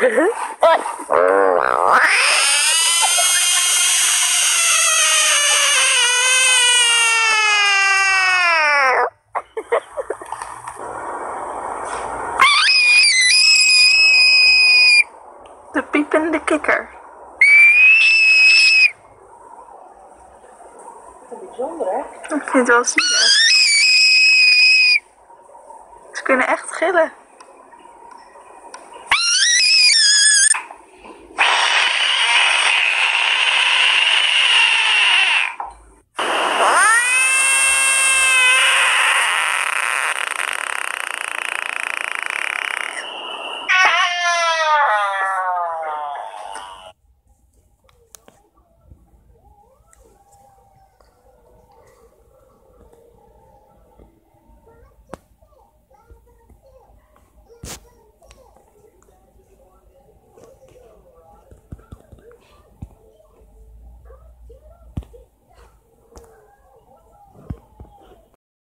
De piepende kikker. Dat is bijzonder, hè? Ik vind het wel zielig. Ze kunnen echt gillen.